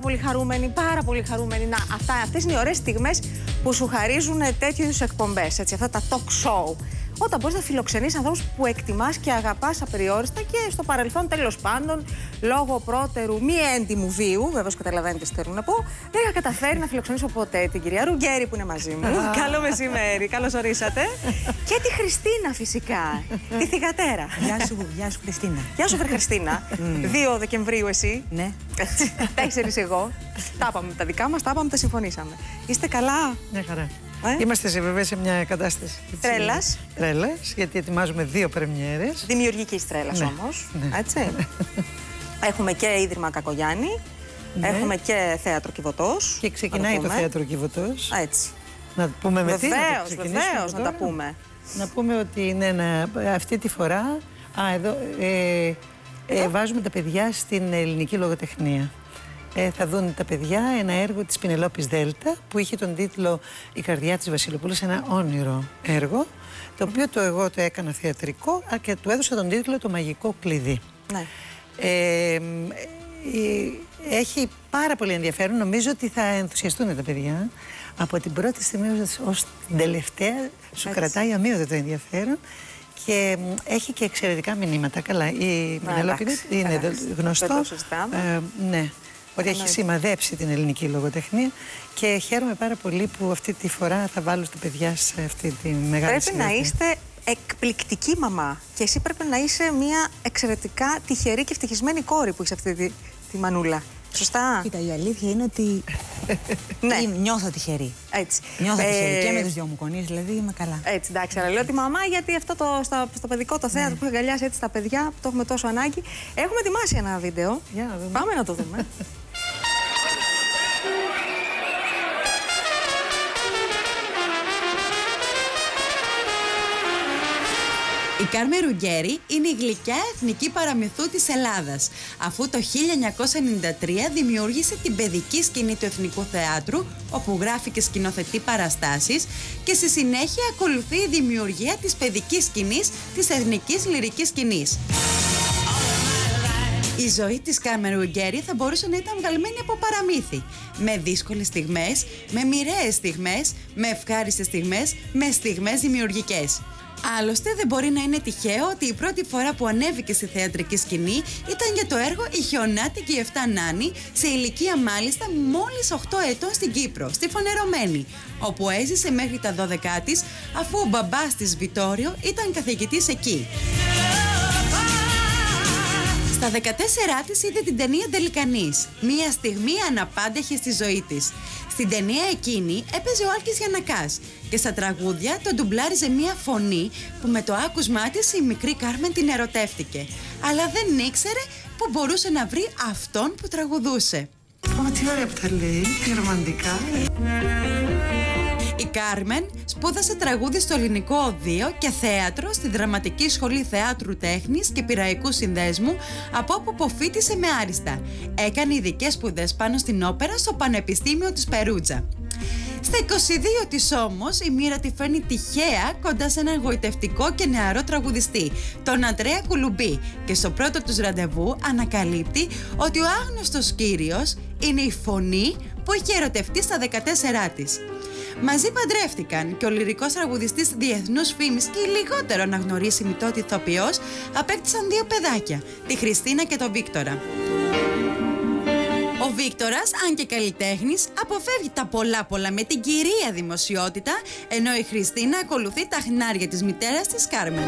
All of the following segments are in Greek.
πολύ χαρούμενοι, πάρα πολύ χαρούμενοι. Να, αυτές είναι οι ωραίες στιγμές που σου χαρίζουν τέτοιου είδους εκπομπές, έτσι, αυτά τα talk show. Όταν μπορείς να φιλοξενείς ανθρώπους που εκτιμάς και αγαπάς απεριόριστα και στο παρελθόν, τέλος πάντων, λόγω πρώτερου μη έντιμου βίου, βεβαίως καταλαβαίνετε τι θέλω να πω, δεν είχα καταφέρει να φιλοξενήσω ποτέ την κυρία Ρουγκέρη που είναι μαζί μου. Καλό μεσημέρι, καλώς ορίσατε. Και τη Χριστίνα φυσικά, τη θυγατέρα. Γεια σου Χριστίνα. Γεια σου, Χριστίνα. 2 Δεκεμβρίου εσύ. Ναι. 4 εγώ. Τα είπαμε τα δικά μας, τα είπαμε, τα συμφωνήσαμε. Είστε καλά? Μια χαρά. Είμαστε βέβαια σε μια κατάσταση τρέλας. Τρέλας, γιατί ετοιμάζουμε 2 πρεμιέρες. Δημιουργικής τρέλας όμως. Ναι. Έτσι. Έχουμε και Ίδρυμα Κακογιάννη. Ναι. Έχουμε και Θέατρο Κιβωτός. Και ξεκινάει το Θέατρο Κιβωτός. Έτσι. Να πούμε με τι. Βεβαίως, να τα πούμε. Να πούμε ότι αυτή τη φορά βάζουμε τα παιδιά στην ελληνική λογοτεχνία. Θα δουν τα παιδιά ένα έργο της Πινελόπης Δέλτα που είχε τον τίτλο «Η καρδιά της Βασιλοπούλας», ένα όνειρο έργο, το οποίο εγώ το έκανα θεατρικό και του έδωσα τον τίτλο «Το μαγικό κλειδί». Ναι. Έχει πάρα πολύ ενδιαφέρον. Νομίζω ότι θα ενθουσιαστούν τα παιδιά. Από την πρώτη στιγμή ως την τελευταία σου κρατάει αμύωτο ενδιαφέρον. Και έχει και εξαιρετικά μηνύματα. Καλά, η Πινελόπη είναι γνωστό. Ναι. Ότι έχει σημαδέψει την ελληνική λογοτεχνία και χαίρομαι πάρα πολύ που αυτή τη φορά θα βάλω στα παιδιά σε αυτή τη μεγάλη Πρέπει να είστε εκπληκτική μαμά και εσύ πρέπει να είσαι μια εξαιρετικά τυχερή και ευτυχισμένη κόρη που έχεις αυτή τη μανούλα. Σωστά? Κοίτα, η αλήθεια είναι ότι νιώθω τυχερή. Έτσι. Νιώθω τυχερή και με τους 2 μου γονείς, δηλαδή είμαι καλά. Έτσι, εντάξει, αλλά λέω τη μαμά γιατί αυτό στο παιδικό το θέατρο που έχει αγκαλιάσει έτσι τα παιδιά που το έχουμε τόσο ανάγκη. Έχουμε ετοιμάσει ένα βίντεο. Πάμε να το δούμε. Η Κάρμεν Ρουγκέρη είναι η γλυκιά εθνική παραμυθού της Ελλάδας, αφού το 1993 δημιούργησε την παιδική σκηνή του Εθνικού Θεάτρου, όπου γράφει και σκηνοθετεί παραστάσεις, και στη συνέχεια ακολουθεί η δημιουργία της παιδικής σκηνής της εθνικής λυρικής σκηνής. Η ζωή της Κάρμεν Ρουγκέρη θα μπορούσε να ήταν βγαλμένη από παραμύθι, με δύσκολες στιγμές, με μοιραίες στιγμές, με ευχάριστες στιγμές, με στιγμές δημιουργικές. Άλλωστε, δεν μπορεί να είναι τυχαίο ότι η πρώτη φορά που ανέβηκε στη θεατρική σκηνή ήταν για το έργο «Η Χιονάτη και η 7 Νάνη», σε ηλικία μάλιστα μόλις 8 ετών στην Κύπρο, στη Φανερωμένη, όπου έζησε μέχρι τα 12 της, αφού ο μπαμπάς της Βιτόριο ήταν καθηγητής εκεί. Στα 14 της είδε την ταινία «Ντελικανής», μία στιγμή αναπάντεχη στη ζωή της. Στην ταινία εκείνη έπαιζε ο Άλκης Γιαννακάς και στα τραγούδια τον ντουμπλάριζε μία φωνή που με το άκουσμά της η μικρή Κάρμεν την ερωτεύτηκε. Αλλά δεν ήξερε που μπορούσε να βρει αυτόν που τραγουδούσε. Μα τι ωραία που τα λέει, τι ρομαντικά. Η Κάρμεν σπούδασε τραγούδι στο Ελληνικό Οδείο και θέατρο στη Δραματική Σχολή Θεάτρου Τέχνης και Πειραϊκού Συνδέσμου, από όπου αποφοίτησε με άριστα. Έκανε ειδικές σπουδές πάνω στην όπερα στο Πανεπιστήμιο της Περούτζα. Στα 22 της όμως η μοίρα τη φέρνει τυχαία κοντά σε έναν γοητευτικό και νεαρό τραγουδιστή, τον Αντρέα Κουλουμπή, και στο πρώτο τους ραντεβού ανακαλύπτει ότι ο άγνωστος κύριος είναι η φωνή που είχε ερωτευτεί στα 14 της. Μαζί παντρεύτηκαν και ο λυρικός τραγουδιστής διεθνούς φήμης και η λιγότερο αναγνωρίσιμη τότε ηθοποιός απέκτησαν 2 παιδάκια, τη Χριστίνα και τον Βίκτορα. Ο Βίκτορας, αν και καλλιτέχνης, αποφεύγει τα πολλά με την κυρία δημοσιότητα, ενώ η Χριστίνα ακολουθεί τα χνάρια της μητέρας της Κάρμεν.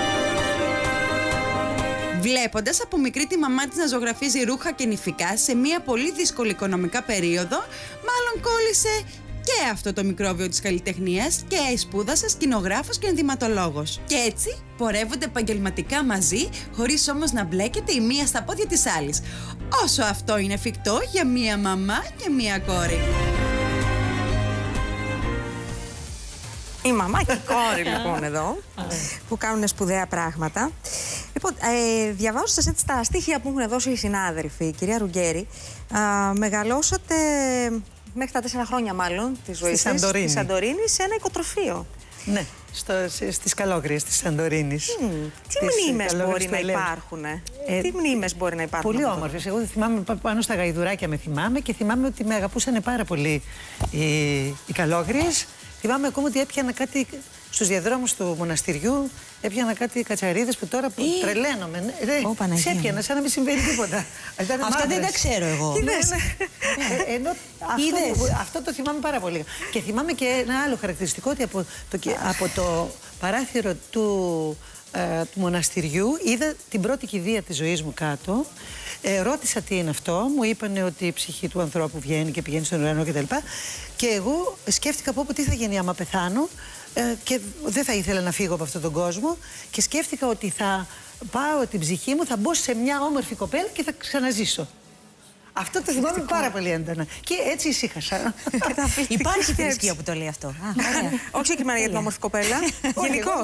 Βλέποντας από μικρή τη μαμά της να ζωγραφίζει ρούχα και νηφικά σε μια πολύ δύσκολη οικονομικά περίοδο, μάλλον κόλλησε και αυτό το μικρόβιο της καλλιτεχνίας και σπούδασε σκηνογράφος και ενδυματολόγος. Και έτσι πορεύονται επαγγελματικά μαζί, χωρίς όμως να μπλέκεται η μία στα πόδια της άλλης. Όσο αυτό είναι εφικτό για μία μαμά και μία κόρη. Η μαμά και η κόρη λοιπόν εδώ, που κάνουν σπουδαία πράγματα. Λοιπόν, διαβάζοντας έτσι τα στοιχεία που έχουν δώσει οι συνάδελφοι, η κυρία Ρουγκέρη, μεγαλώσατε μέχρι τα 4 χρόνια μάλλον της ζωής της, στη Σαντορίνη, σε ένα οικοτροφείο. Ναι. στις Καλόγριες της Σαντορίνης. Τι μνήμες μπορεί να υπάρχουν, τι μνήμες μπορεί να υπάρχουν? Πολύ όμορφες. Εγώ θυμάμαι πάνω στα γαϊδουράκια με θυμάμαι και θυμάμαι ότι με αγαπούσαν πάρα πολύ οι Καλόγριες. Θυμάμαι ακόμα ότι έπιανα κάτι στους διαδρόμους του μοναστηριού, έπιανα κάτι κατσαρίδες που τώρα που τρελαίνομαι. Σε έπιανα σαν να μην συμβαίνει τίποτα. Αυτά δεν τα ξέρω εγώ. Αυτό το θυμάμαι πάρα πολύ. Και θυμάμαι και ένα άλλο χαρακτηριστικό, ότι από το παράθυρο του μοναστηριού είδα την πρώτη κηδεία της ζωής μου κάτω. Ρώτησα τι είναι αυτό, μου είπανε ότι η ψυχή του ανθρώπου βγαίνει και πηγαίνει στον ουρανό κτλ. Και εγώ σκέφτηκα πω τι θα γίνει άμα πεθάνω, και δεν θα ήθελα να φύγω από αυτόν τον κόσμο, και σκέφτηκα ότι θα πάω την ψυχή μου, θα μπω σε μια όμορφη κοπέλα και θα ξαναζήσω. Αυτό το θυμάμαι πάρα πολύ έντονα. Και έτσι ησύχασα. Υπάρχει θρησκεία που το λέει αυτό. Όχι συγκεκριμένα για την όμορφη κοπέλα. Γενικώς.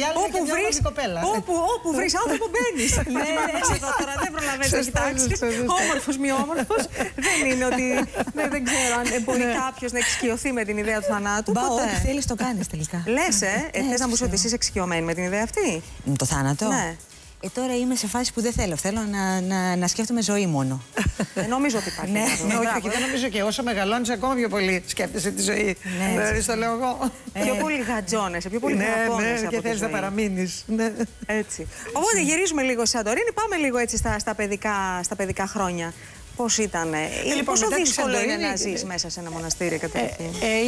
Όπου βρεις άνθρωπο μπαίνεις. Τώρα δεν προλαβαίνεις να κοιτάξεις. Όμορφος μη όμορφος. Δεν είναι ότι. Δεν ξέρω αν μπορεί κάποιος να εξοικειωθεί με την ιδέα του θανάτου. Μπα, ό,τι θέλεις το κάνεις τελικά. Λες, θες να μου πεις ότι είσαι εξοικειωμένη με την ιδέα αυτή? Με το θάνατο? Ναι. Τώρα είμαι σε φάση που δεν θέλω. Θέλω να σκέφτομαι ζωή μόνο. Νομίζω ότι υπάρχει. Ναι, όχι, δεν νομίζω, και όσο μεγαλώνεις ακόμα πιο πολύ σκέφτεσαι τη ζωή. Δηλαδή το λέω εγώ. Πιο πολύ γατζώνεσαι, πιο πολύ γατζώνεσαι. Ναι, και θέλεις να παραμείνεις. Έτσι. Οπότε γυρίζουμε λίγο σε Σαντορίνη, πάμε λίγο έτσι στα παιδικά χρόνια. Πώς ήταν, πόσο δύσκολο είναι να ζεις μέσα σε ένα μοναστήρι καταρχήν?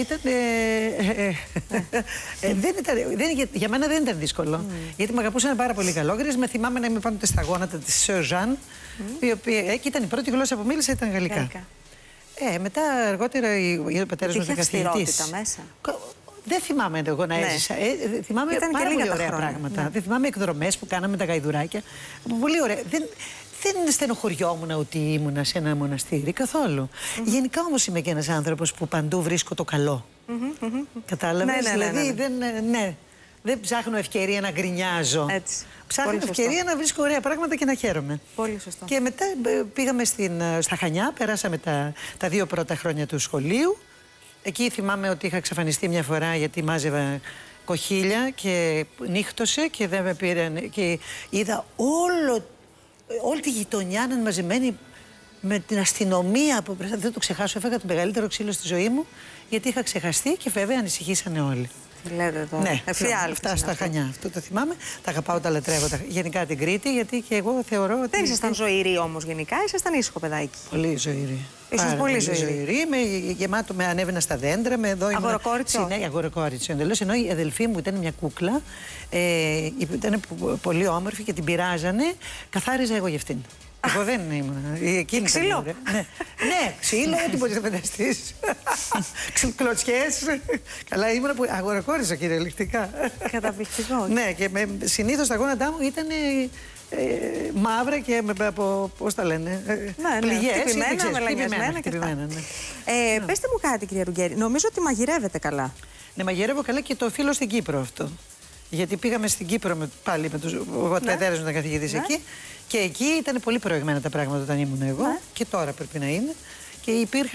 Για μένα δεν ήταν δύσκολο. Γιατί με αγαπούσαν πάρα πολύ οι Καλόγριες. Με θυμάμαι να είμαι πάνω στα γόνατα της Σεω Ζαν, η οποία ήταν η πρώτη γλώσσα που μίλησα, ήταν γαλλικά. Μετά αργότερα ο πατέρας μου ήταν καθηγητής. Μέσα. Δεν θυμάμαι εγώ να έζησα. Θυμάμαι πάρα πολύ ωραία πράγματα. Δεν θυμάμαι εκδρομές που κάναμε τα γαϊδουράκια. Πολύ ωραία. Δεν στενοχωριόμουν ότι ήμουνα σε ένα μοναστήρι καθόλου. Γενικά όμως είμαι και ένας άνθρωπος που παντού βρίσκω το καλό. Κατάλαβες? Δηλαδή δεν ψάχνω ευκαιρία να γκρινιάζω. Ψάχνω ευκαιρία να βρίσκω ωραία πράγματα και να χαίρομαι. Πολύ σωστό. Και μετά πήγαμε στα Χανιά, περάσαμε τα 2 πρώτα χρόνια του σχολείου. Εκεί θυμάμαι ότι είχα εξαφανιστεί μια φορά γιατί μάζευα κοχύλια και νύχτωσε και δεν με πήραν. Και είδα όλη τη γειτονιά να είναι μαζεμένη με την αστυνομία. Δεν το ξεχάσω, έφαγα το μεγαλύτερο ξύλο στη ζωή μου, γιατί είχα ξεχαστεί και βέβαια ανησυχήσανε όλοι. Τι λέτε τώρα? Ναι, αυτά στα Χανιά. Αυτό το θυμάμαι. Τα αγαπάω, τα λατρεύω. Γενικά την Κρήτη, γιατί και εγώ θεωρώ ότι. Δεν ήσασταν ζωηροί όμως γενικά, ήσασταν ήσυχο παιδάκι? Πολύ ζωηροί. Ήσασταν πολύ ζωηροί. Γεμάτο με ανέβαινα στα δέντρα. Αγοροκόριτσο. Ναι, αγοροκόριτσο εντελώς. Ενώ η αδελφή μου ήταν μια κούκλα, ήταν πολύ όμορφη και την πειράζανε. Καθάριζα εγώ για αυτήν. Εγώ δεν ήμουν. Ξύλο. Ναι, ξύλο, ό,τι μπορείς να φανταστείς. Κλωτσιές. Καλά, ήμουν που αγορακόριζα κυριολεκτικά. Καταπληκτικό. Ναι, και συνήθως τα γόνατά μου ήταν μαύρα και από, πώς τα λένε, πληγές. Χτυπημένα, μελανιασμένα και αυτά. Πεςτε μου κάτι, κυρία Ρουγκέρη, νομίζω ότι μαγειρεύετε καλά. Ναι, μαγειρεύω καλά και το οφείλω στην Κύπρο αυτό. Γιατί πήγαμε στην Κύπρο πάλι με τους πατέρες μου, ήταν καθηγητής εκεί. Και εκεί ήταν πολύ προηγμένα τα πράγματα όταν ήμουν εγώ. Και τώρα πρέπει να είναι. Και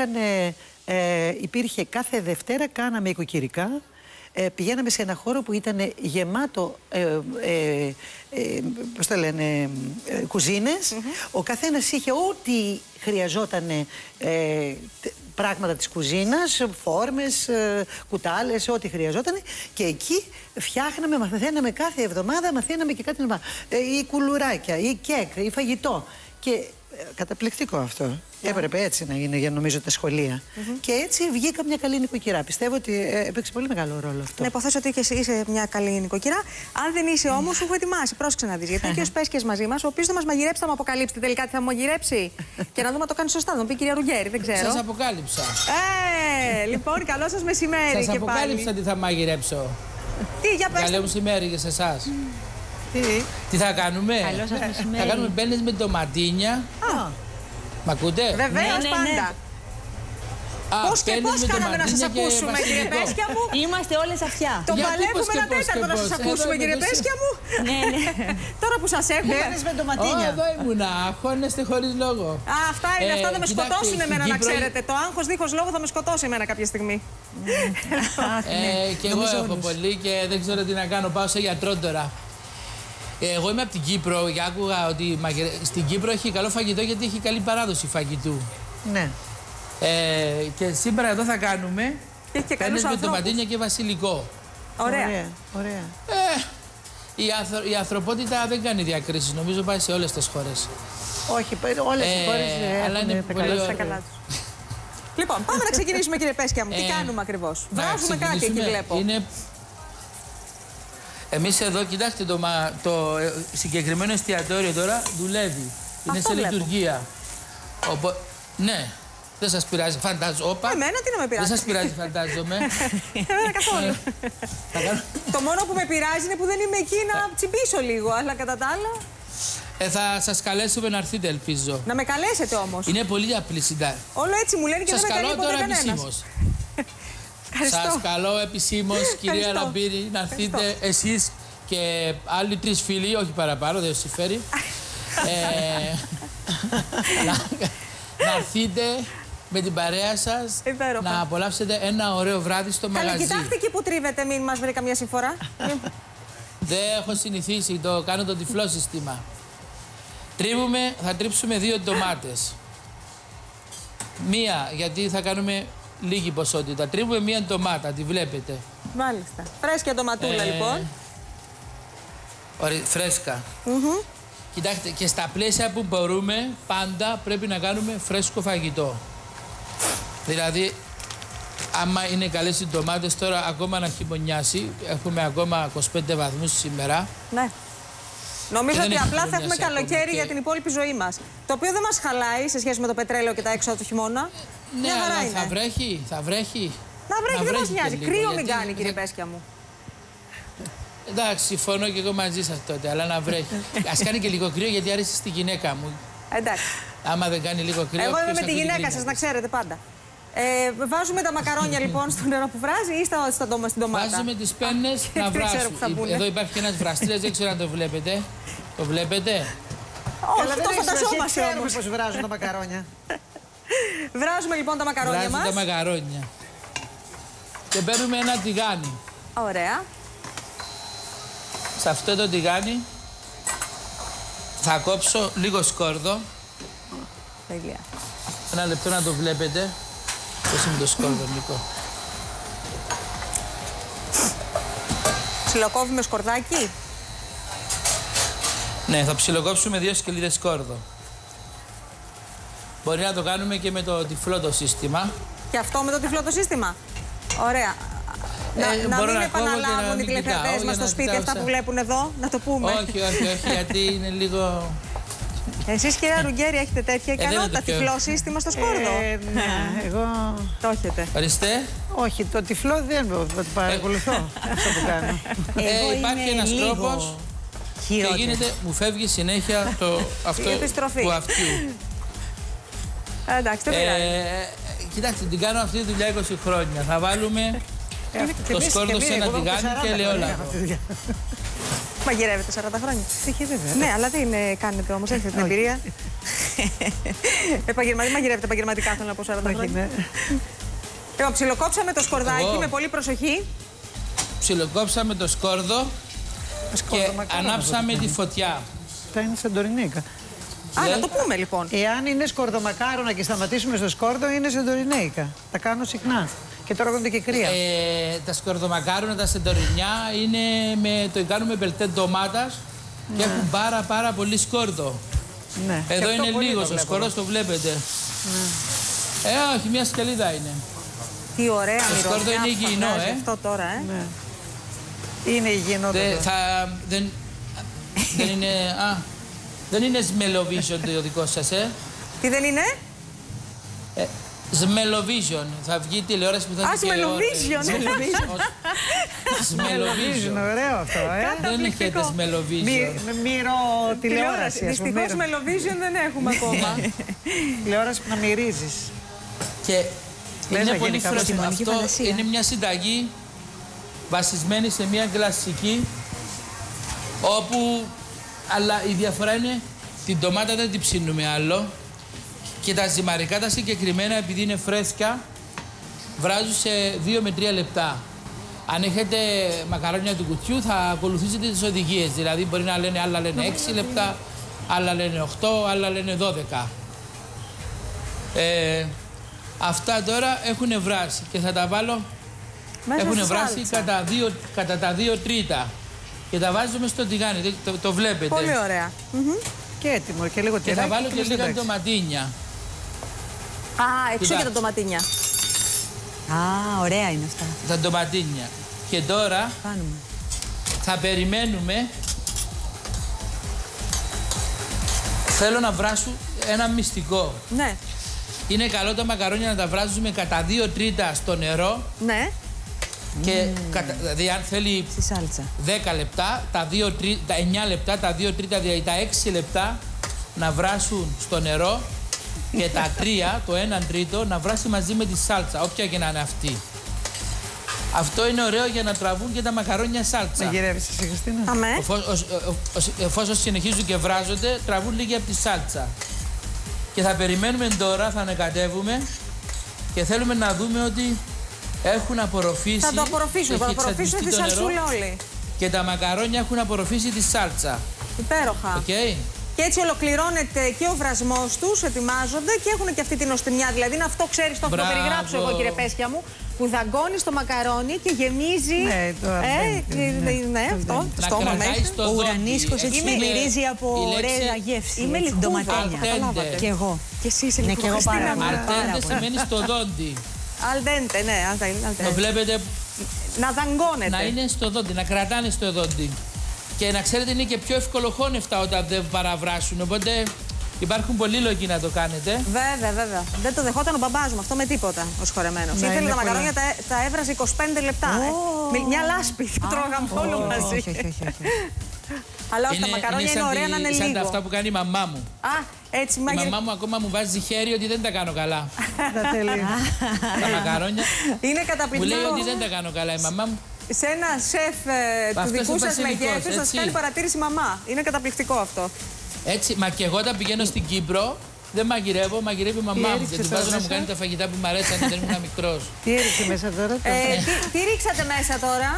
υπήρχε κάθε Δευτέρα, κάναμε οικοκυρικά. Πηγαίναμε σε ένα χώρο που ήταν γεμάτο, πώς το λένε, κουζίνες. Ο καθένας είχε ό,τι χρειαζόταν, πράγματα της κουζίνας, φόρμες, κουτάλες, ό,τι χρειαζόταν. Και εκεί φτιάχναμε, μαθαίναμε κάθε εβδομάδα, μαθαίναμε και κάτι να ή κουλουράκια, ή κέκ, ή φαγητό. Και καταπληκτικό αυτό. Έπρεπε έτσι να είναι, για νομίζω, τα σχολεία. Και έτσι βγήκα μια καλή νοικοκυρά. Πιστεύω ότι έπαιξε πολύ μεγάλο ρόλο αυτό. Να υποθέσω ότι είσαι μια καλή νοικοκυρά. Αν δεν είσαι όμως, σου έχω ετοιμάσει. Πρόσεξε να δεις. Γιατί και ο Σπέσκες μαζί μας, ο οποίος θα μας μαγειρέψει, θα μου αποκαλύψει τελικά τι θα μου μαγειρέψει. Και να δούμε αν το κάνει σωστά. Να μου πει η κυρία Ρουγκέρη, δεν ξέρω. Σας αποκάλυψα. Λοιπόν, καλό σας μεσημέρι. Σας αποκάλυψα τι θα μαγειρέψω. Τι, για πες. Καλό μεσημέρι για σε εσάς. Τι θα κάνουμε? Καλό σας μεσημέρι. Θα κάνουμε μπαίνες με ντοματίνια. Μ' ακούτε? Βεβαίως, πάντα. Πώς και πώς κάναμε να σας ακούσουμε, κύριε Πέσκια μου. Είμαστε όλες αυτιά. Το παλεύουμε ένα τέταρτο να σας ακούσουμε, κύριε Πέσκια μου. Ναι. Τώρα που σας έχουμε. Μπαίνεις με ντοματίνια. Εδώ ήμουνα. Αγχώνεστε χωρίς λόγο. Αυτά είναι. Αυτά θα με σκοτώσουν εμένα, να ξέρετε. Το άγχος δίχως λόγο θα με σκοτώσει εμένα κάποια στιγμή. Και εγώ έχω πολύ και δεν ξέρω τι να κάνω. Πάω σε γιατρό τώρα. Εγώ είμαι από την Κύπρο και άκουγα ότι στην Κύπρο έχει καλό φαγητό γιατί έχει καλή παράδοση φαγητού. Ναι. Και σήμερα εδώ θα κάνουμε. Παίρνεις με ντοματίνια και βασιλικό. Ωραία. Η ανθρωπότητα δεν κάνει διακρίσεις. Νομίζω πάει σε όλες τις χώρες. Όχι, όλες οι χώρες αλλά είναι πολύ ωραία. Λοιπόν, πάμε να ξεκινήσουμε, κύριε Πέσκια μου. Τι κάνουμε ακριβώς? Βράζουμε κάτι εκεί, βλέπω. Εμείς εδώ, κοιτάξτε, το συγκεκριμένο εστιατόριο τώρα δουλεύει. Είναι σε λειτουργία. Ναι, δεν σας πειράζει, φαντάζομαι. Εμένα τι να με πειράζει. Δεν σας πειράζει, φαντάζομαι. Εμένα καθόλου. Το μόνο που με πειράζει είναι που δεν είμαι εκεί να τσιμπήσω λίγο, αλλά κατά τα άλλα. Θα σας καλέσουμε να έρθετε, ελπίζω. Να με καλέσετε όμως. Είναι πολύ απλή συνταγή. Όλο έτσι μου λένε και δεν με καλεί ποτέ κανένας. Σας καλώ επισήμως, κυρία Λαμπύρη, να έρθετε εσείς και άλλοι 3 φίλοι, όχι παραπάνω, δεν συμφέρει. Να έρθετε με την παρέα σας, να απολαύσετε ένα ωραίο βράδυ στο μαγαζί. Κοιτάξτε εκεί που τρίβετε, μην μας βρει καμία συμφορά. Δεν έχω συνηθίσει, κάνω το τυφλό σύστημα. Τρίβουμε, θα τρίψουμε 2 ντομάτες. Μία, γιατί θα κάνουμε λίγη ποσότητα. Τρίβουμε 1 ντομάτα, τη βλέπετε. Μάλιστα. Φρέσκια ντοματούλα, λοιπόν. Ωραία, φρέσκα. Κοιτάξτε, και στα πλαίσια που μπορούμε, πάντα πρέπει να κάνουμε φρέσκο φαγητό. Δηλαδή, άμα είναι καλές οι ντομάτες, τώρα ακόμα να χειμωνιάσει, έχουμε ακόμα 25 βαθμούς σήμερα. Ναι. Νομίζω ότι απλά θα έχουμε καλοκαίρι για την υπόλοιπη ζωή μας. Το οποίο δεν μας χαλάει σε σχέση με το πετρέλαιο και τα έξοδα του χειμώνα. Ναι, αλλά θα βρέχει, θα βρέχει. Να βρέχει, δεν μας νοιάζει. Κρύο μην κάνει, κύριε Πέσκια μου. Εντάξει, συμφωνώ και εγώ μαζί σας τότε, αλλά να βρέχει. Ας κάνει και λίγο κρύο γιατί άρεσε στη γυναίκα μου. Εντάξει. Άμα δεν κάνει λίγο κρύο. Εγώ είμαι με τη γυναίκα σας, να ξέρετε πάντα. Βάζουμε τα μακαρόνια λοιπόν στο νερό που βράζει ή στην ντομάτα. Βάζουμε τις πέννες να βράσουν. Εδώ υπάρχει και ένας βραστήρας, δεν ξέρω αν το βλέπετε. Το βλέπετε? Όχι, το φανταζόμαστε όμως. Πώς βράζουν τα μακαρόνια. Βράζουμε λοιπόν τα μακαρόνια μας. Βράζουμε τα μακαρόνια. Και παίρνουμε ένα τηγάνι. Ωραία. Σε αυτό το τηγάνι θα κόψω λίγο σκόρδο. Τέλεια. Ένα λεπτό να το βλέπετε. Πώς είναι το σκόρδο, Νίκο. Ψιλοκόβουμε σκορδάκι. Ναι, θα ψιλοκόψουμε 2 σκελίδες σκόρδο. Μπορεί να το κάνουμε και με το τυφλό το σύστημα. Και αυτό με το τυφλό το σύστημα. Ωραία. Να μην επαναλάβουν οι τηλεθεατές μας στο σπίτι αυτά που βλέπουν εδώ, να το πούμε. Όχι, γιατί είναι λίγο... Εσείς, κυρία Ρουγκέρη, έχετε τέτοια ικανότητα, τυφλό σύστημα στο σκόρδο? Ναι, εγώ... Το έχετε. Ορίστε. Όχι, το τυφλό δεν το παρακολουθώ αυτό που κάνω. Υπάρχει ένας τρόπος και γίνεται, μου φεύγει συνέχεια αυτό του αυτιού. Εντάξει, το πειράζει. Κοιτάξτε, την κάνω αυτή τη δουλειά 20 χρόνια. Θα βάλουμε το σκόρδο σε ένα τηγάνι και ελαιόλαδο. Μαγειρεύετε 40 χρόνια. Βέβαια. Ναι, αλλά τι κάνετε όμως, έχετε την εμπειρία. Μαγειρεύετε επαγγελματικά, θέλω να πω 40 χρόνια. Λοιπόν, ψιλοκόψαμε το σκορδάκι με πολύ προσοχή. Ψιλοκόψαμε το σκόρδο και ανάψαμε τη φωτιά. Αυτά είναι σαντορινέικα. Να το πούμε λοιπόν. Εάν είναι σκορδομακάρονα και σταματήσουμε στο σκόρδο, είναι σαντορινέικα. Τα κάνω συχνά. Και τώρα γίνονται και κρύα. Τα σκορδομακάρονα, τα σεντορινιά, το κάνουμε μπελτέ ντομάτας και έχουν πάρα πολύ σκόρδο. Ναι. Εδώ είναι λίγος ο σκόρδος, το βλέπετε. Ναι. Όχι, μια σκελίδα είναι. Τι ωραία μυρωδιά. Το σκόρδο είναι υγιεινό, αυτό τώρα, Ναι. Είναι υγιεινό. Δεν είναι Smellovision το δικό σας, Τι δεν είναι? Smellovision. Θα βγει τηλεόραση που θα βγει. Smellovision. Ωραίο αυτό, Δεν έχετε Smellovision. Μυρο-τηλεόραση. Δυστυχώς Smellovision δεν έχουμε ακόμα. Τηλεόραση που να μυρίζεις. Και Είναι πολύ φρέσκο. Αυτό φαντασία. είναι μια συνταγή βασισμένη σε μια κλασική, όπου, αλλά η διαφορά είναι την ντομάτα δεν την ψήνουμε άλλο και τα ζυμαρικά τα συγκεκριμένα, επειδή είναι φρέσκα, βράζουν σε 2 με 3 λεπτά. Αν έχετε μακαρόνια του κουτιού θα ακολουθήσετε τις οδηγίες, δηλαδή μπορεί να λένε άλλα λένε 6 λεπτά, άλλα λένε 8, άλλα λένε 12. Αυτά τώρα έχουν βράσει και θα τα βάλω, έχουν βράσει κατά τα 2 τρίτα και τα βάζουμε στο τηγάνι, το βλέπετε. Πολύ ωραία. Και έτοιμο και λίγο Και τυράκι. θα βάλω και λίγα ντοματίνια. Α, εξού και τα ντοματίνια. Α, ωραία είναι αυτά. Τα ντοματίνια. Και τώρα Κάνουμε. θα περιμένουμε. Θέλω να βράσω ένα μυστικό. Ναι, Είναι καλό τα μακαρόνια να τα βράζουμε κατά 2 τρίτα στο νερό ναι. και δηλαδή αν θέλει Στη σάλτσα. 10 λεπτά, τα 9 λεπτά, τα 2 τρίτα, δηλαδή τα 6 λεπτά να βράσουν στο νερό και τα 3, το 1 τρίτο, να βράσει μαζί με τη σάλτσα, όποια και να είναι αυτή. Αυτό είναι ωραίο για να τραβούν και τα μακαρόνια σάλτσα. Μαγειρεύεις εσύ, Χριστίνα. Αμέ. Εφόσον συνεχίζουν και βράζονται, τραβούν λίγη από τη σάλτσα. Και θα περιμένουμε τώρα, θα ανακατεύουμε και θέλουμε να δούμε ότι έχουν απορροφήσει. Θα το απορροφήσουμε, θα το απορροφήσουμε τη σαλσούλα όλοι. Και τα μακαρόνια έχουν απορροφήσει τη σάλτσα. Υπέροχα. Okay. Και έτσι ολοκληρώνεται και ο βρασμός τους, ετοιμάζονται και έχουν και αυτή την οστιμιά. Δηλαδή είναι αυτό, ξέρεις, το έχω Μπράβο. περιγράψω εγώ, κύριε Πέσια μου, που δαγκώνει το μακαρόνι και γεμίζει. Ναι, το ναι, αυτό. Να Στόμα κρατάει μέχρι. στο Ο δόντι. ουρανίσκος έτσι Είναι μυρίζει από η λέξη ωραία γεύση. Είμαι έτσι, λιχούβα. ντοματένια. Αλτέντε. Και εγώ. Και εσύ είσαι Ναι, λίγο και εγώ πάρα Χριστίνα. πολύ. Αλτέντε σημαίνει στο δόντι. Αλντέντε, ναι, Το αλντέντε. βλέπετε Να δαγκώνεται. να είναι στο δόντι, να κρατάνε στο δόντι. Και να ξέρετε είναι και πιο ευκολοχώνευτα όταν δεν παραβράσουν. Οπότε υπάρχουν πολλοί λόγοι να το κάνετε. Βέβαια, βέβαια. Δεν το δεχόταν ο μπαμπάς μου αυτό με τίποτα ο σχορεμένος. Ναι, Ήθελε είναι τα πολλά. μακαρόνια, τα έβραζε 25 λεπτά. Μια λάσπη. Τα τρώγαμε όλο μαζί. Όχι, όχι, όχι. Αλλά όχι, τα μακαρόνια είναι ωραία να είναι σαν λίγο. αυτά που κάνει η μαμά μου. Α, έτσι Η μαγειρεύει. μαμά μου ακόμα μου βάζει χέρι ότι δεν τα κάνω καλά. Τα τέλεια. Τα μακαρόνια. Είναι Μου λέει καταπληκτικό. ότι δεν τα κάνω καλά η μαμά μου. Σε ένα σεφ του Αυτός δικού είναι σας βασιλικός, μεγέθους θα σας έτσι. κάνει παρατήρηση μαμά. Είναι καταπληκτικό αυτό. Έτσι, μα και εγώ όταν πηγαίνω στην Κύπρο δεν μαγειρεύω, μαγειρεύει η μαμά μου. έριξες Δεν την τώρα βάζω να μου μέσα? κάνει τα φαγητά που μου αρέσαν όταν ήμουν μικρός. Τι έριξε μέσα τώρα. Τι ρίξατε μέσα τώρα.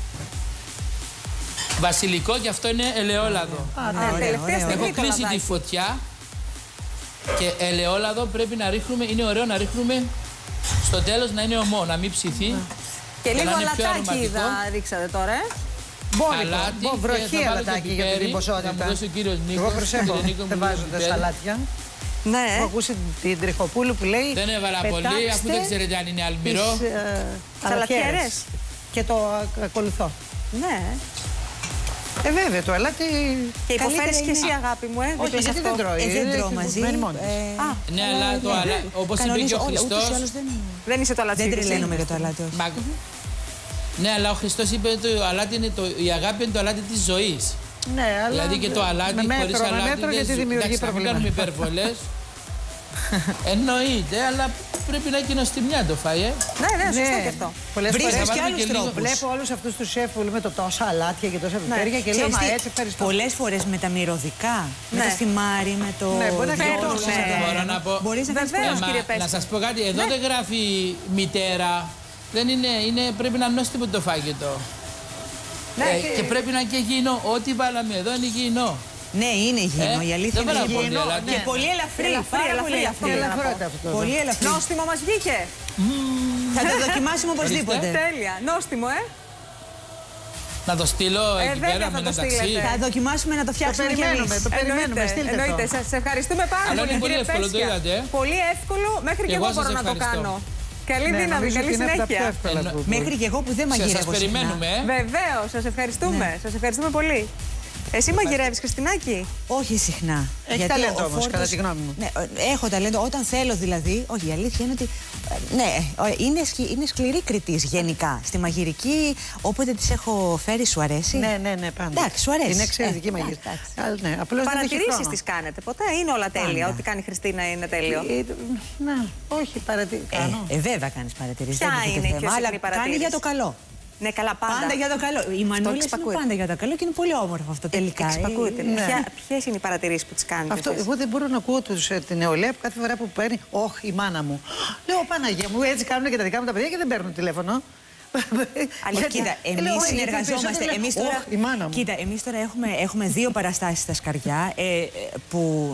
Βασιλικό και αυτό είναι ελαιόλαδο. Τελευταία Έχω στιγμή το κλείσει τη λαδάκι. φωτιά και ελαιόλαδο πρέπει να ρίχνουμε, είναι ωραίο να ρίχνουμε στο τέλος να είναι ομό, να μην ψηθεί. Και να λίγο είναι πιο αλατάκι αρωματικό. θα ρίξατε τώρα, Αλάτι και Βροχή θα βάλω αλατάκι το για την πιπέρι, ποσότητα. θα μου δώσει ο κύριος Νίκος. Εγώ προσέχω, Κύριε Νίκο, μου δεν δώσει βάζω το τα πιπέρι. σαλάτια. Ναι. Έχω ακούσει την Τριχοπούλου που λέει. Δεν έβαλα πολύ, αφού δεν ξέρετε αν είναι αλμυρό. Σαλατιέρες. Και το ακολουθώ. Ναι. Βέβαια, το αλάτι. Και υποφέρεις είναι. και εσύ, αγάπη μου, Όχι, δίπλα σε γιατί αυτό. δεν τρώει. Δεν έχει τρώω μαζί. μένει μόνη της. Ναι, αλλά το αλάτι, όπως είπε και ο Κανονίζω, ούτως ή Χριστός. άλλως Δεν είσαι το Δεν αλατσίδι. τρελαίνομαι για το αλάτι, όχι. Ναι, αλλά ο Χριστός είπε ότι το αλάτι είναι η αγάπη είναι το αλάτι της ζωής. Ναι, αλλά. Δηλαδή και το αλάτι με χωρίς μέτρο, αλάτι με μέτρο δεν γιατί ζει. δημιουργεί Εντάξει, να μην κάνουμε προβλήματα. υπερβολές. Εννοείται, αλλά πρέπει να έχει νοστιμιά το φάει, Ναι, ναι, σωστό και αυτό. Πολλές Βρίσκεις φορές και βάλουμε άλλους και λίγο. τρόπους. βλέπω όλους αυτούς τους σεφ που λέμε το τόσα αλάτια και τόσα πιπέρια και λέω Ξέρεις μα τι, έτσι ευχαριστώ. πολλές φορές με τα μυρωδικά, με Ναι. το θυμάρι, με το Ναι, μπορεί να δυο, φέρνουν, το ναι. σαλάτι. Μπορώ να πω. Μπορείς να κάνεις Βεβαίως, μα, κύριε Πέστη. να σας πω κάτι, εδώ δεν γράφει μητέρα. Δεν είναι, πρέπει να είναι νόστιμο το φάγητο. Ναι, Και πρέπει να είναι και υγιεινό. Ό,τι βάλαμε εδώ είναι υγιεινό. Ναι, είναι υγιεινό, η αλήθεια δεν είναι βάλαμε πολύ υγιεινό. αλάτι. Και πολύ ελαφρύ, Ελαφρύ, πάρα ελαφρύ, πολύ αυτό ελαφρύ. ήθελα να πω. ελαφρότητα αυτό. Πολύ ελαφρύ. Νόστιμο μας βγήκε. Θα το δοκιμάσουμε οπωσδήποτε. Τέλεια. Νόστιμο, Να το στείλω εκεί βέβαια πέρα θα με το ένα ταξί. στείλετε. Θα δοκιμάσουμε να το φτιάξουμε κι περιμένουμε, εμείς. το περιμένουμε, στείλτε το. Εννοείται. Σας ευχαριστούμε πάρα Αλλά πολύ, είναι πολύ κύριε εύκολο, το Πέσια. είδατε, Πολύ εύκολο, μέχρι και Εγώ εγώ σας μπορώ να το ευχαριστώ. κάνω. Καλή Ναι, δύναμη, νομίζω καλή ότι είναι από τα πιο συνέχεια. εύκολα που Μέχρι και εγώ που δεν Σας μαγειρεύω συχνά. περιμένουμε, Βεβαίως, σας ευχαριστούμε. Σας ευχαριστούμε πολύ. Εσύ μαγειρεύεις, Χριστινάκη? Όχι συχνά. Έχει ταλέντο όμως, κατά τη γνώμη μου. Ναι, έχω ταλέντο όταν θέλω δηλαδή. Όχι, η αλήθεια είναι ότι. Ναι, είναι σκληρή κριτής γενικά. Στη μαγειρική, όποτε τις έχω φέρει, σου αρέσει. Ναι, πάντα. Εντάξει, σου αρέσει. Είναι εξαιρετική μαγειρική. Ναι, παρατηρήσεις τις κάνετε ποτέ? Είναι όλα τέλεια? Ό,τι κάνει η Χριστίνα είναι τέλειο? Ναι, όχι παρατηρήσεις. Βέβαια κάνεις παρατηρήσεις. Ποια είναι η πιο συχνή παρατήρηση? Κάνει για το καλό. Ναι, καλά, πάντα για το καλό. Η Μανούλα είναι πάντα για το καλό και είναι πολύ όμορφο αυτό τελικά. Εξυπακούεται. Ποιες είναι οι παρατηρήσεις που τις κάνετε? Εγώ δεν μπορώ να ακούω την νεολαία που κάθε φορά που παίρνει, όχι, η μάνα μου. Λέω, Παναγία μου, έτσι κάνουν και τα δικά μου τα παιδιά και δεν παίρνουν τηλέφωνο. Κοίτα, εμείς συνεργαζόμαστε. Εμείς τώρα έχουμε δύο παραστάσεις στα Σκαριά που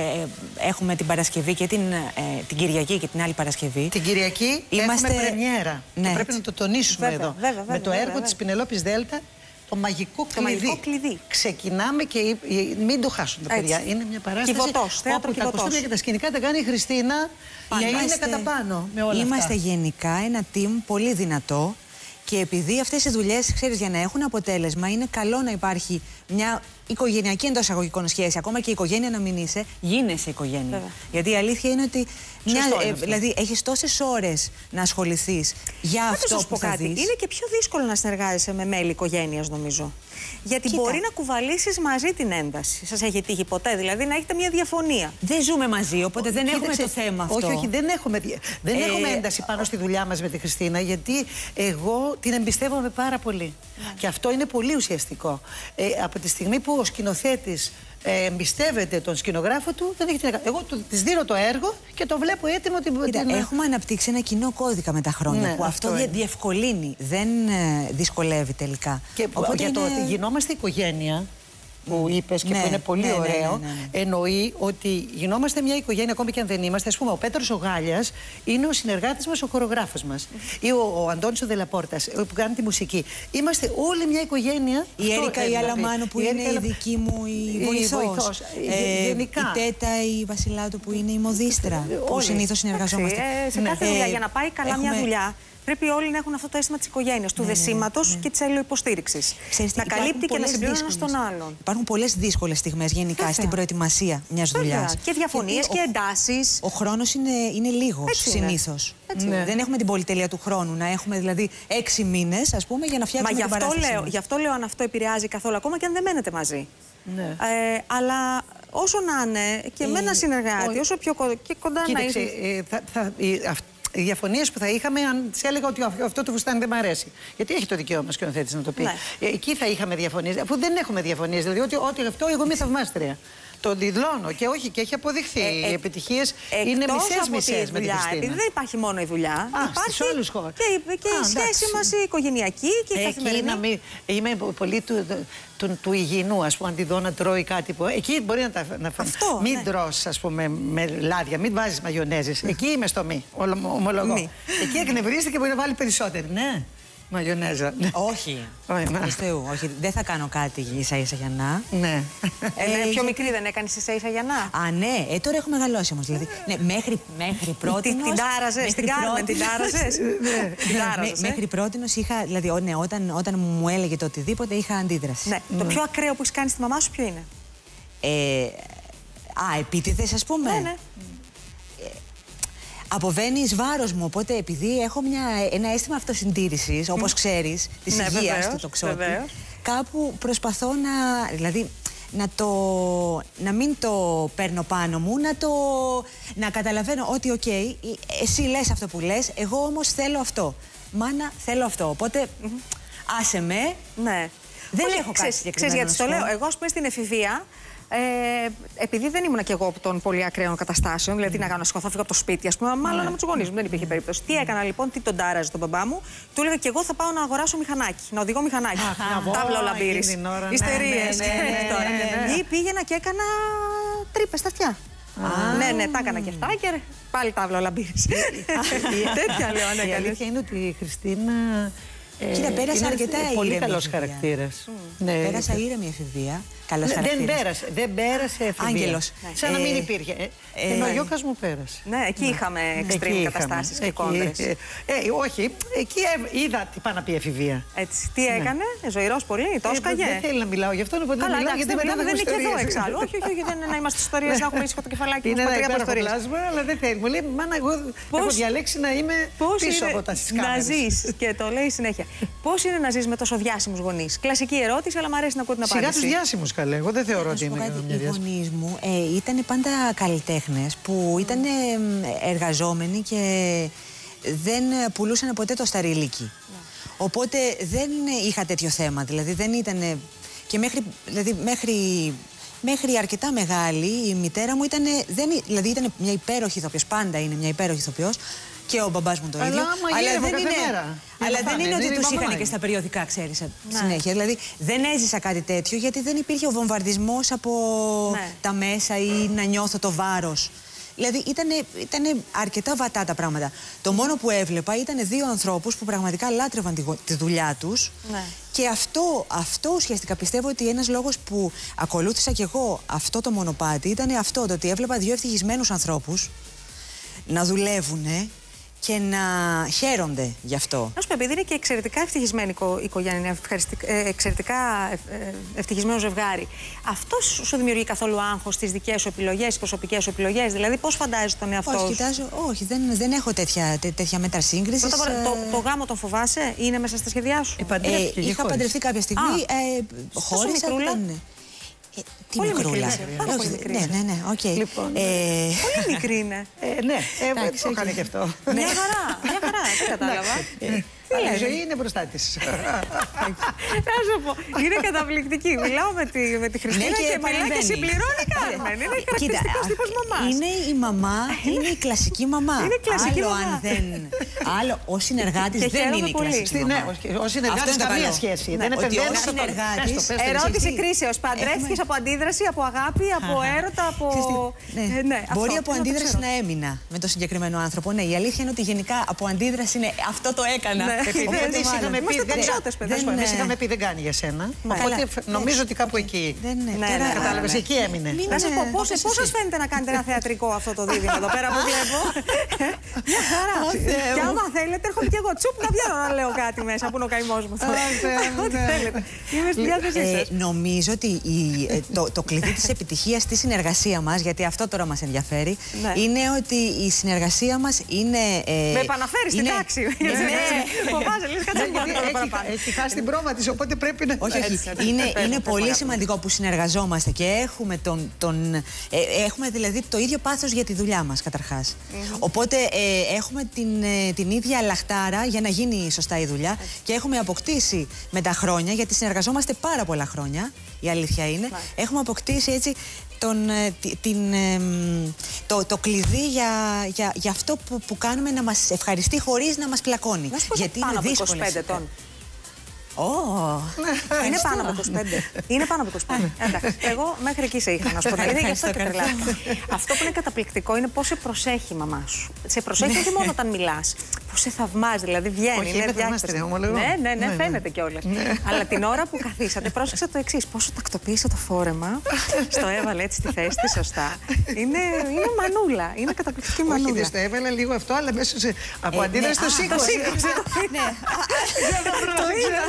έχουμε την Παρασκευή και την Κυριακή και την άλλη Παρασκευή. Την Κυριακή έχουμε πρεμιέρα. Πρέπει να το τονίσουμε εδώ. Με το έργο της Πινελόπης Δέλτα, το μαγικό κλειδί. Ξεκινάμε και μην το χάσουν τα παιδιά. Είναι μια παράσταση όπου τα κοστούμια και τα σκηνικά τα κάνει η Χριστίνα και είναι κατά πάνω με όλα αυτά. Είμαστε γενικά ένα team πολύ δυνατό και επειδή αυτές οι δουλειές, ξέρεις, για να έχουν αποτέλεσμα είναι καλό να υπάρχει μια οικογενειακή εντός εισαγωγικών σχέση. Ακόμα και η οικογένεια να μην είσαι, γίνεσαι οικογένεια. Βέβαια. Γιατί η αλήθεια είναι ότι δηλαδή έχεις τόσες ώρες να ασχοληθείς για αυτό που θα δεις. Είναι και πιο δύσκολο να συνεργάζεσαι με μέλη οικογένειας, νομίζω. Γιατί μπορεί να κουβαλήσεις μαζί την ένταση. Σας έχει τύχει ποτέ, δηλαδή, να έχετε μια διαφωνία? Δεν ζούμε μαζί, οπότε δεν έχουμε το θέμα αυτό. Όχι, δεν έχουμε ένταση πάνω στη δουλειά μας με τη Χριστίνα, γιατί εγώ την εμπιστεύομαι πάρα πολύ. Και αυτό είναι πολύ ουσιαστικό. Από τη στιγμή που ο σκηνοθέτης εμπιστεύεται τον σκηνογράφο του, δεν έχει τι να κάνει. Εγώ της δίνω το έργο και το βλέπω έτοιμο. Έχουμε αναπτύξει ένα κοινό κώδικα με τα χρόνια που αυτό διευκολύνει, δεν δυσκολεύει τελικά. Και για το ότι γινόμαστε οικογένεια, που είπες και που είναι πολύ ωραίο, εννοεί ότι γινόμαστε μια οικογένεια ακόμη και αν δεν είμαστε. Ας πούμε, ο Πέτρος ο Γάλιας είναι ο συνεργάτης μας, ο χορογράφος μας. Ή ο Αντώνης ο Δελαπόρτας που κάνει τη μουσική. Είμαστε όλη μια οικογένεια. Η Έρικα η Αλαμάνο που είναι η δική μου η βοηθός. Γενικά. Η Τέτα η Βασιλάτου που είναι η μοδίστρα. Που συνήθως συνεργαζόμαστε. Σε κάθε δουλειά, για να πάει καλά μια δουλειά, πρέπει όλοι να έχουν αυτό το αίσθημα της οικογένειας, του δεσίματος και της αλληλοϊποστήριξης. Να καλύπτει και να συμπληρώνει ένας τον άλλον. Υπάρχουν πολλές δύσκολες στιγμές γενικά στην προετοιμασία μιας δουλειάς. Και διαφωνίες και εντάσεις. Ο χρόνος είναι λίγος συνήθως. Δεν έχουμε την πολυτέλεια του χρόνου. Να έχουμε δηλαδή 6 μήνες, ας πούμε, για να φτιάξουμε την παράσταση. Γι' αυτό λέω αν αυτό επηρεάζει καθόλου, ακόμα και αν δεν μένετε μαζί. Αλλά όσο να είναι και με ένα συνεργάτη, όσο πιο κοντά να είσαι. Οι διαφωνίες που θα είχαμε, αν της έλεγα ότι αυτό το φουστάνι δεν μ' αρέσει. Γιατί έχει το δικαίωμα σκηνοθέτης να το πει. Εκεί θα είχαμε διαφωνίες. Αφού δεν έχουμε διαφωνίες, δηλαδή ότι αυτό εγώ είμαι θαυμάστρια. Το διδλώνω και όχι, και έχει αποδειχθεί. Οι επιτυχίες είναι μισές με τη Χριστίνα. Επειδή δεν υπάρχει μόνο η δουλειά, υπάρχει και η σχέση μας η οικογενειακή και η καθημερινή. Είμαι πολύ του υγιεινού, ας πούμε, αν τη δω να τρώει κάτι που. Εκεί μπορεί να φανεί. Μην τρως, ας πούμε, με λάδια, μην βάζεις μαγιονέζες. Εκεί είμαι στο μη, ομολογώ. Εκεί εκνευρίζεται και μπορεί να βάλει περισσότερη. Ναι. Μαγιονέζα. Όχι. Όχι. Δεν θα κάνω κάτι ίσα-ίσα για να. Ναι. Πιο μικρή δεν έκανες ίσα-ίσα για να. Α, ναι. Τώρα έχουμε μεγαλώσει όμως. Δηλαδή, μέχρι πρότινος. Την τάραζες, την Κάρμεν, την τάραζες. Μέχρι πρότινος είχα. Δηλαδή, όταν μου έλεγε το οτιδήποτε είχα αντίδραση. Το πιο ακραίο που έχεις κάνει στη μαμά σου ποιο είναι? Επίτηδες, ας πούμε. Ναι. Αποβαίνει εις βάρος μου, οπότε επειδή έχω ένα αίσθημα αυτοσυντήρησης, όπως ξέρεις, της υγείας του τοξότη, κάπου προσπαθώ δηλαδή, να μην το παίρνω πάνω μου, να καταλαβαίνω ότι εσύ λες αυτό που λες, εγώ όμως θέλω αυτό. Μάνα, θέλω αυτό, οπότε άσε με. Ναι. Δεν έχω κάτι συγκεκριμένο. Ξέρεις γιατί το λέω, εγώ ας πούμε στην εφηβεία, επειδή δεν ήμουν κι εγώ των πολύ ακραίων καταστάσεων, δηλαδή να κάνω, να σηκωθώ, φύγω από το σπίτι, ας πούμε, μάλλον με τους γονείς μου, δεν υπήρχε περίπτωση. Τι έκανα λοιπόν, τι τον τάραζε τον μπαμπά μου, του έλεγα κι εγώ θα πάω να αγοράσω μηχανάκι, να οδηγώ μηχανάκι. Τάβλα Ολαμπύρης. Ιστερίες. Ή πήγαινα και έκανα τρύπες στα αυτιά. Ναι, τα έκανα και αυτά και πάλι τάβλα Ολαμπύρης. Τέτοια λέω, ναι. Η αλήθεια είναι ότι η Χριστίνα Κοίτα, πέρασα αρκετά ήρεμη. Πολύ καλός χαρακτήρας. Πέρασα ήρεμη εφηβεία. Καλός χαρακτήρας. Δεν πέρασε εφηβεία. Άγγελος. Σαν να μην υπήρχε. Ενώ ο Γιώκας μου πέρασε. Ναι, εκεί είχαμε extreme καταστάσεις και κόντρες. Όχι, εκεί είδα τι πάει να πει εφηβεία. Έτσι. Τι έκανε, ζωηρός πολύ, το έσκαγε. Δεν θέλει να μιλάω γι' αυτό, οπότε Καλά, μιλάω γιατί μετά δεν είναι και εδώ εξάλλου. Όχι, δεν είναι να είμαστε ιστορίες, να έχουμε ήσυχο το κεφαλάκι μας. Είναι ένα υπέροχο πλάσμα, αλλά δεν θέλει. Μου λέει, μάνα, εγώ έχω διαλέξει να είμαι πίσω από τα κάμερες. Να ζεις, και το λέει συνέχεια. Πώς είναι να ζεις με τόσο διάσημους γονείς? Κλασική ερώτηση, αλλά μου αρέσει να ακούω την απάντηση. Σιγά τους διάσημους, καλέ. Εγώ δεν θεωρώ ότι είναι οι γονείς μου ήταν πάντα καλλιτέχνες που ήταν εργαζόμενοι και δεν πουλούσαν ποτέ το σταριλίκι. Οπότε δεν είχα τέτοιο θέμα. Δηλαδή δεν ήταν. Και μέχρι αρκετά μεγάλη η μητέρα μου ήταν. Δηλαδή ήταν μια υπέροχη ηθοποιός. Πάντα είναι μια υπέροχη ηθοποιός. Και ο μπαμπάς μου το ίδιο. Αλλά δεν είναι ότι τους είχαν και στα περιοδικά, ξέρεις, συνέχεια. Δηλαδή δεν έζησα κάτι τέτοιο γιατί δεν υπήρχε ο βομβαρδισμός από τα μέσα ή να νιώθω το βάρος. Δηλαδή ήταν αρκετά βατά τα πράγματα. Το μόνο που έβλεπα ήταν δύο ανθρώπους που πραγματικά λάτρευαν τη δουλειά τους. Και αυτό ουσιαστικά πιστεύω ότι ένας λόγος που ακολούθησα κι εγώ αυτό το μονοπάτι ήταν αυτό, το ότι έβλεπα δύο ευτυχισμένους ανθρώπους να δουλεύουνε και να χαίρονται γι' αυτό. Να σου πω, επειδή είναι και εξαιρετικά ευτυχισμένη οικογένεια, εξαιρετικά ευτυχισμένο ζευγάρι, αυτό σου δημιουργεί καθόλου άγχος στις δικές σου επιλογές, στις προσωπικές σου επιλογές? Δηλαδή, πώς φαντάζεσαι τον εαυτό σου? Όχι, δεν έχω τέτοια μέτρα σύγκρισης. Το γάμο τον φοβάσαι? Είναι μέσα στα σχέδιά σου? Είχα παντρευτεί κάποια στιγμή. Χώρισα. Τι μικρούλα. Ναι, οκ. Πολύ μικρή είναι. Ναι, το έκανε και αυτό. Μια χαρά, δεν κατάλαβα. Η ζωή είναι μπροστά της. Να σου πω, είναι καταπληκτική. Μιλάω με τη Χριστίνα και μιλάει και συμπληρώνει Κάρμεν. Είναι χαρακτηριστικός τύπος μαμάς. Είναι η μαμά, είναι η κλασική μαμά. Είναι κλασική μαμά. Άλλο, ο συνεργάτης δεν είναι η κλασική μαμά. Ο συνεργάτης καμία σχέση. Δεν επεμβαίνει στο συνεργάτης. Ερώτηση κρίσεως. Παντρεύτηκες από αντίδραση, από αγάπη, από έρωτα, από. Μπορεί από αντίδραση να έμεινα με τον συγκεκριμένο άνθρωπο. Ναι, η αλήθεια είναι ότι γενικά από αντίδραση είναι αυτό το έκανα. Εμείς είχαμε πει δεν κάνει για σένα. Οπότε νομίζω ότι κάπου εκεί. Κατάλαβες, εκεί έμεινε. Να σας πω, πώς σας φαίνεται να κάνετε ένα θεατρικό αυτό το δίδυμο εδώ πέρα που βλέπω? Μια χαρά. Και άμα θέλετε, έρχομαι και εγώ τσουπ να βγαίνω να λέω κάτι μέσα που είναι ο καημός μου. Ό,τι θέλετε. Είμαι στη διάθεσή σας. Νομίζω ότι το κλειδί της επιτυχίας στη συνεργασία μας, γιατί αυτό τώρα μας ενδιαφέρει, είναι ότι η συνεργασία μας είναι. Με επαναφέρει στην τάξη. Φοβάσαι, λες, κάτσε να έχει χάσει την πρόβα της, οπότε πρέπει να. Όχι. Είναι πολύ σημαντικό που συνεργαζόμαστε και έχουμε δηλαδή το ίδιο πάθος για τη δουλειά μας, καταρχάς. Οπότε έχουμε την ίδια λαχτάρα για να γίνει σωστά η δουλειά και έχουμε αποκτήσει με τα χρόνια, γιατί συνεργαζόμαστε πάρα πολλά χρόνια, η αλήθεια είναι, έχουμε αποκτήσει έτσι το κλειδί για αυτό που κάνουμε, να μας ευχαριστεί χωρίς να μας πλακώνει. Γιατί είναι δύσκολο. Είναι πάνω από 25. Είναι πάνω από 25. Εντάξει. Εγώ μέχρι εκεί σε είχα να σου πω. Γι' αυτό και τρελάθηκα. Αυτό που είναι καταπληκτικό είναι πώς σε προσέχει η μαμά σου. Σε προσέχει όχι μόνο όταν μιλάς. Πώς σε θαυμάζει, δηλαδή βγαίνει. Ναι, φαίνεται κιόλας. Αλλά την ώρα που καθίσατε, πρόσεξα το εξής. Πόσο τακτοποίησε το φόρεμα. Στο έβαλε έτσι στη θέση τη σωστά. Είναι μανούλα. Είναι καταπληκτική μανούλα. Όχι, δεν το έβαλε λίγο αυτό, αλλά μέσα από αντίδραση το σήκωσε. Το είδα.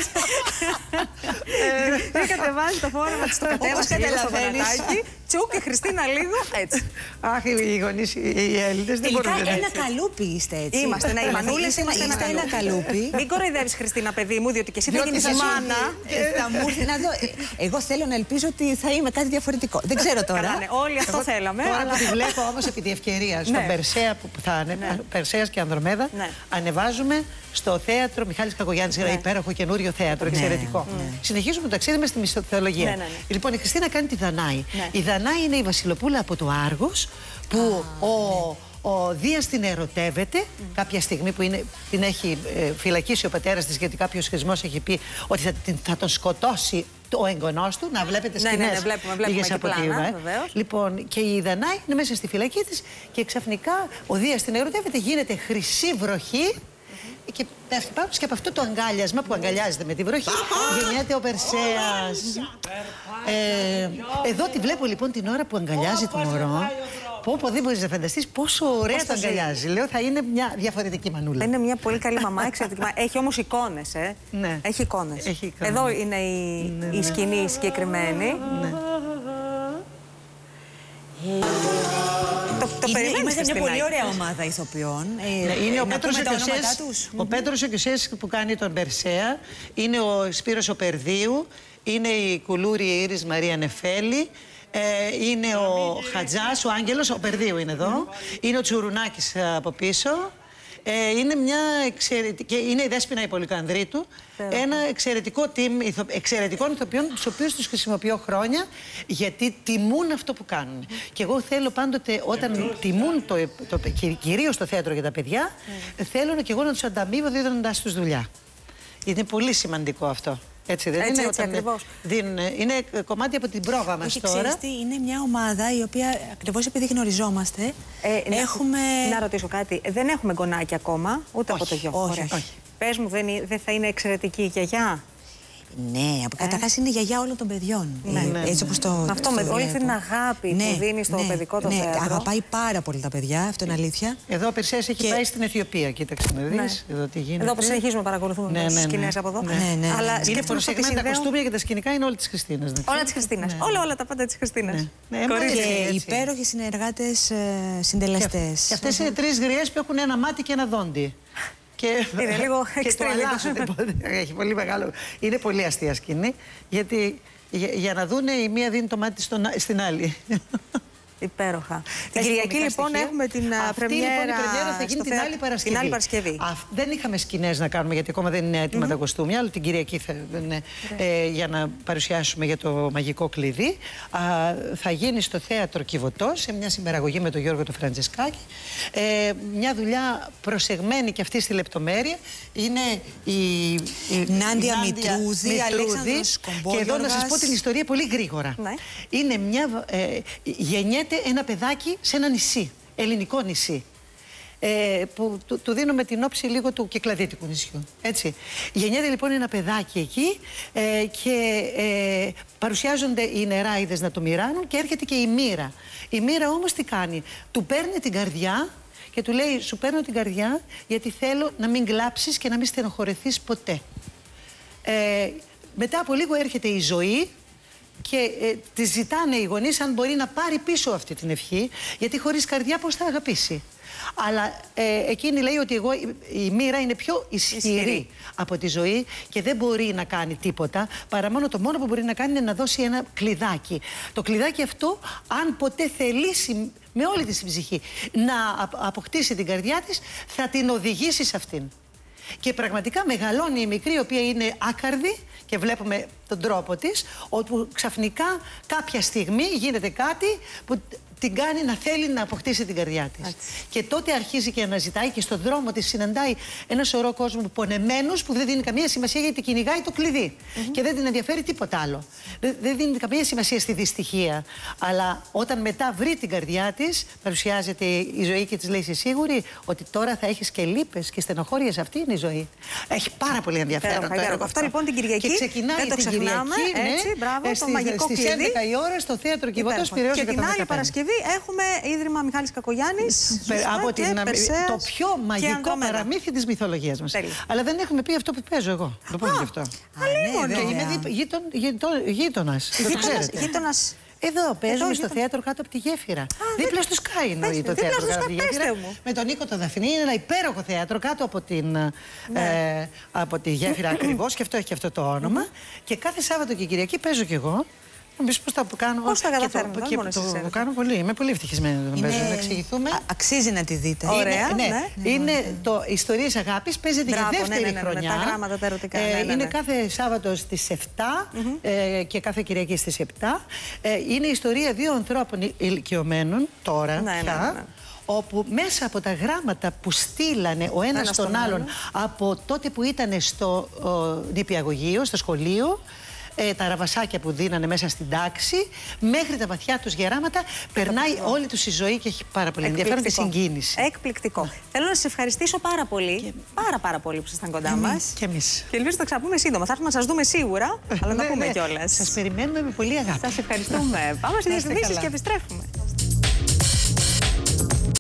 Δεν κατεβάζει το φόρεμα της, το κατέβασε λίγο στο πανατάκι. Τσουκ και Χριστίνα λίγο έτσι. Αχ, οι γονείς, οι Έλληνες δεν μπορούν να είναι. Ένα καλούπι είστε έτσι. Είμαστε, ναι, οι μανούλες είμαστε ένα καλούπι. Μην κοροϊδεύεις, Χριστίνα, παιδί μου, διότι και εσύ θα γίνεις μάνα. Εγώ θέλω να ελπίζω ότι θα είμαι κάτι διαφορετικό. Δεν ξέρω τώρα. Όλοι αυτό θέλαμε. Τώρα που τη βλέπω όμως επί τη ευκαιρία στον Περσέα που θα είναι, Περσέας και Ανδρομέδα, ανεβάζουμε στο θέατρο Μιχάλης Κακογιάννης, ένα υπέροχο καινούριο θέατρο, εξαιρετικό. Συνεχίζουμε το ταξίδι μας στη μυθολογία. Λοιπόν, η Χριστίνα κάνει τη Δανάη. Η Δανάη είναι η Βασιλοπούλα από το Άργος, που ο Δίας την ερωτεύεται κάποια στιγμή που την έχει φυλακίσει ο πατέρας της, γιατί κάποιος χρησμός έχει πει ότι θα τον σκοτώσει ο εγγονός του. Να βλέπετε σκηνές λίγες από εκεί. Λοιπόν, και η Δανάη είναι μέσα στη φυλακή της και ξαφνικά ο Δίας την ερωτεύεται, γίνεται χρυσή βροχή και πέφτει πάνω και από αυτό το αγκάλιασμα που αγκαλιάζεται με τη βροχή γεννιέται ο Περσέας. Εδώ τη βλέπω λοιπόν την ώρα που αγκαλιάζει το μωρό. Πω, δεν μπορείς να φανταστείς πόσο ωραία το αγκαλιάζει. Λέω, θα είναι μια διαφορετική μανούλα. Είναι μια πολύ καλή μαμά, εξαιρετική. Έχει όμως εικόνες, Ναι. Έχει εικόνες. Εδώ είναι η σκηνή συγκεκριμένη. Ναι. Το περιμένεις. Είμαστε μια πολύ ωραία ομάδα ηθοποιών. Είναι ο Πέτρος ο Κιωσές που κάνει τον Περσέα. Είναι ο Σπύρος ο Περδίου. Είναι η Κουλούρη Ήρης Μαρία Νεφέλη. Είναι ο Χατζάς, ο Άγγελος, ο Περδίου είναι εδώ. Είναι ο Τσουρουνάκης από πίσω. Είναι μια εξαιρετική. Είναι η Δέσποινα η Πολυκανδρίτου. Ένα εξαιρετικό team εξαιρετικών ηθοποιών, τους οποίους τους χρησιμοποιώ χρόνια, γιατί τιμούν αυτό που κάνουν. Και εγώ θέλω πάντοτε, όταν τιμούν κυρίως το θέατρο για τα παιδιά, θέλω και εγώ να τους ανταμείβω δίνοντάς τους δουλειά. Είναι πολύ σημαντικό αυτό. Έτσι δεν είναι, έτσι ακριβώς. Είναι κομμάτι από την πρόβα μας τώρα. Ξέρεις τι, είναι μια ομάδα η οποία ακριβώς επειδή γνωριζόμαστε έχουμε... Να ρωτήσω κάτι, δεν έχουμε γκονάκι ακόμα, ούτε από το γιο. Όχι. Πες μου, δεν θα είναι εξαιρετική η γιαγιά? Ναι, καταρχάς είναι η γιαγιά όλων των παιδιών. Έτσι όπως το. Αυτό με όλη αυτή την αγάπη που δίνει στο παιδικό το θέατρο. Αγαπάει πάρα πολύ τα παιδιά, αυτό είναι αλήθεια. Εδώ ο Περσέας έχει πάει στην Αιθιοπία, κοίταξε να δεις. Εδώ τι γίνεται. Εδώ που συνεχίζουμε να παρακολουθούμε τις σκηνές από εδώ. Αλλά είναι προσεγμένα τα κοστούμια και τα σκηνικά είναι όλα της Χριστίνας. Όλα της Χριστίνας. Όλα τα πάντα της Χριστίνας. Και υπέροχοι συνεργάτες συντελεστές. Και αυτές είναι τρεις γριές που έχουν ένα μάτι και ένα δόντι. Είναι λίγο εξτρελάζονται. Έχει πολύ μεγάλο. Είναι πολύ αστεία σκηνή. Γιατί για να δούνε η μία δίνει το μάτι στην άλλη. Υπέροχα. Την Κυριακή λοιπόν έχουμε την πρεμιέρα. Η πρεμιέρα θα γίνει την άλλη Παρασκευή. Δεν είχαμε σκηνές να κάνουμε γιατί ακόμα δεν είναι έτοιμα τα κοστούμια, αλλά την Κυριακή για να παρουσιάσουμε για το μαγικό κλειδί. Θα γίνει στο θέατρο Κιβωτό σε μια συμπαραγωγή με τον Γιώργο το Φραντζεσκάκη. Μια δουλειά προσεγμένη και αυτή στη λεπτομέρεια. Είναι η Νάντια Μητρούδη, Αλέξανδρος Κομπόλιοργας. Και εδώ να σας πω την ιστορία πολύ γρήγορα. Είναι μια γενιέται ένα παιδάκι σε ένα νησί, ελληνικό νησί, που του δίνουμε την όψη λίγο του κυκλαδίτικου νησιού. Έτσι. Γεννιέται λοιπόν ένα παιδάκι εκεί και παρουσιάζονται οι νεράιδες να το μοιράνουν και έρχεται και η μοίρα. Η μοίρα όμως τι κάνει? Του παίρνει την καρδιά και του λέει, σου παίρνω την καρδιά γιατί θέλω να μην κλάψεις και να μην στενοχωρεθείς ποτέ. Μετά από λίγο έρχεται η ζωή και τη ζητάνε οι γονείς αν μπορεί να πάρει πίσω αυτή την ευχή, γιατί χωρίς καρδιά πώς θα αγαπήσει. Αλλά εκείνη λέει ότι η μοίρα είναι πιο ισχυρή από τη ζωή και δεν μπορεί να κάνει τίποτα, παρά το μόνο που μπορεί να κάνει είναι να δώσει ένα κλειδάκι. Το κλειδάκι αυτό, αν ποτέ θελήσει με όλη της ψυχή να αποκτήσει την καρδιά της, θα την οδηγήσει σε αυτήν. Και πραγματικά μεγαλώνει η μικρή, η οποία είναι άκαρδη και βλέπουμε τον τρόπο της, όπου ξαφνικά κάποια στιγμή γίνεται κάτι που την κάνει να θέλει να αποκτήσει την καρδιά της. Και τότε αρχίζει και αναζητάει και στον δρόμο της συναντάει ένα σωρό κόσμο πονεμένους που δεν δίνει καμία σημασία γιατί κυνηγάει το κλειδί. Και δεν την ενδιαφέρει τίποτα άλλο. Δεν δίνει καμία σημασία στη δυστυχία. Αλλά όταν μετά βρει την καρδιά της, παρουσιάζεται η ζωή και της λέει: είσαι σίγουρη ότι τώρα θα έχεις και λύπες και στενοχώριες? Αυτή είναι η ζωή. Έχει πάρα πολύ ενδιαφέρον το έργο. Αυτό λοιπόν την Κυριακή. Και ξεκινάει την Κυριακή. Έτσι, μπράβο, το μαγικό κλειδί. Στις 11 η ώρα στο θέατρο Κιβωτός Πειραιώς. Και την άλλη Παρασκευή έχουμε Ίδρυμα Μιχάλης Κακογιάννης. Από το πιο μαγικό παραμύθι της μυθολογίας μας. Αλλά δεν έχουμε πει αυτό που παίζω εγώ. Το πούμε γι' αυτό. Και είμαι γείτονας. Γείτονας. Εδώ παίζουμε στο θέατρο κάτω από τη γέφυρα. Δίπλα στο Sky εννοεί το θέατρο κάτω από τη γέφυρα. Με τον Νίκο το Δαφνί. Είναι ένα υπέροχο θέατρο κάτω από τη γέφυρα ακριβώς. Και αυτό έχει αυτό το όνομα. Και κάθε Σάββατο και Κυριακή παίζω κι εγώ. Πώς θα κάνω. Πώς θα καταφέρνουμε, το κάνω πολύ. Είμαι πολύ ευτυχισμένη να παίζω. Να εξηγηθούμε. Αξίζει να τη δείτε. Ωραία. Είναι το Ιστορίες Αγάπης. Παίζεται για δεύτερη χρονιά. Τα γράμματα τα ερωτικά. Είναι κάθε Σάββατο στις 7 και κάθε Κυριακή στις 7. Είναι η ιστορία δύο ανθρώπων ηλικιωμένων τώρα πια. Όπου μέσα από τα γράμματα που στείλανε ο ένας τον άλλον από τότε που ήταν στο νηπιαγωγείο, στο σχολείο, τα ραβασάκια που δίνανε μέσα στην τάξη, μέχρι τα βαθιά τους γεράματα. Περνάει όλη τους η ζωή και έχει πάρα πολύ ενδιαφέρον και συγκίνηση. Εκπληκτικό. Θέλω να σας ευχαριστήσω πάρα πολύ. Πάρα πολύ που ήσασταν κοντά μας. Και εμείς. Και ελπίζω να τα ξαναπούμε σύντομα. Θα έρθουμε να σας δούμε σίγουρα, αλλά να τα πούμε κιόλας. Σας περιμένουμε με πολύ αγάπη. Σας ευχαριστούμε. Πάμε στις διαφημίσεις και επιστρέφουμε.